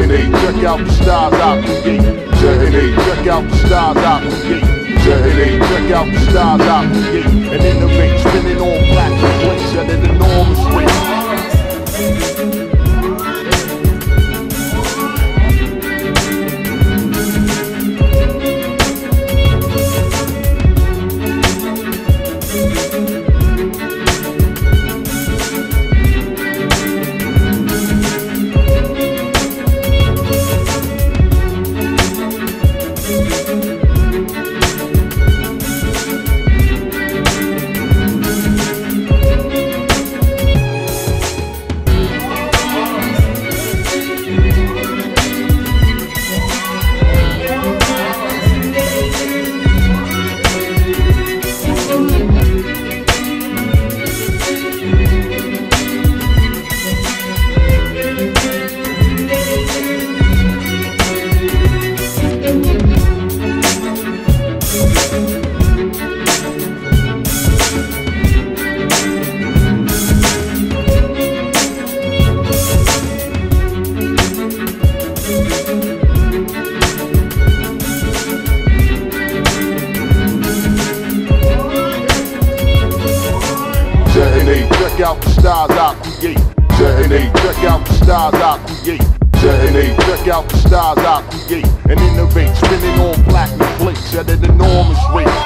Detonate, check out the styles I create. Detonate, check out the styles I create. Detonate, check out the styles I create. And innovate, spinning on black plates at an enormous rate. Detonate, check out the styles I create. Detonate, check out the styles I create. Detonate, check out the styles I create. And innovate, spinning on platinum plates at an enormous rate.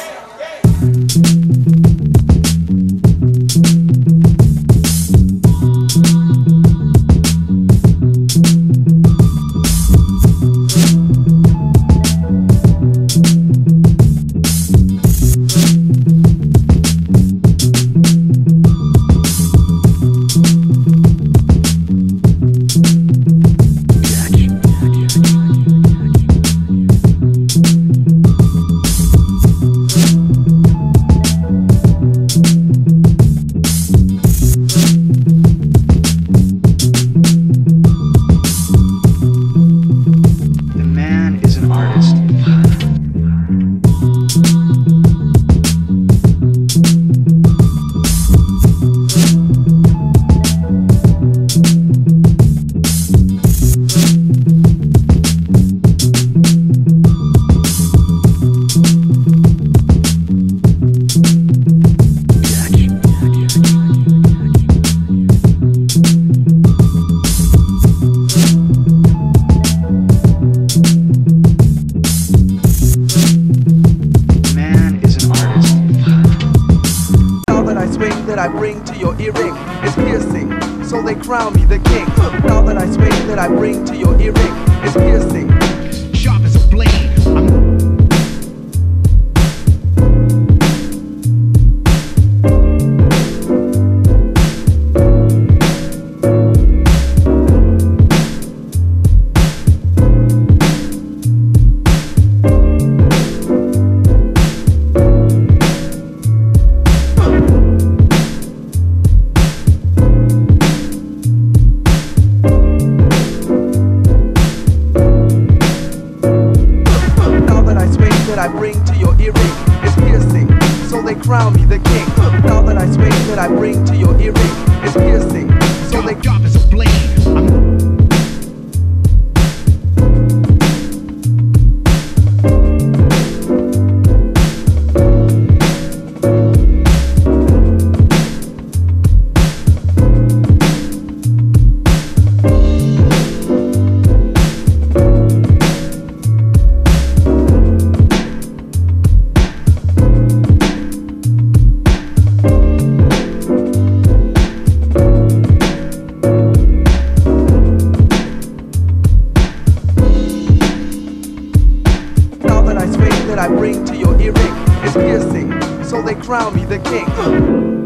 That I bring to your earring is piercing, so they crown me the king. Now that I swing that I bring to your earring is piercing, sharp as a blade. That I bring to your earring is piercing, so they crown me the king. Now that I swing that I bring to your earring is piercing, so they sharp as a blade. That I bring to your earring is piercing, so they crown me the king.